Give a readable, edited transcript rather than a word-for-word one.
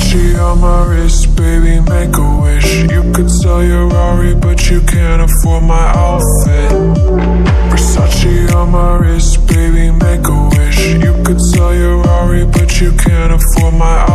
Versace on my wrist, baby, make a wish. You could sell your Rari, but you can't afford my outfit. Versace on my wrist, baby, make a wish. You could sell your Rari, but you can't afford my outfit.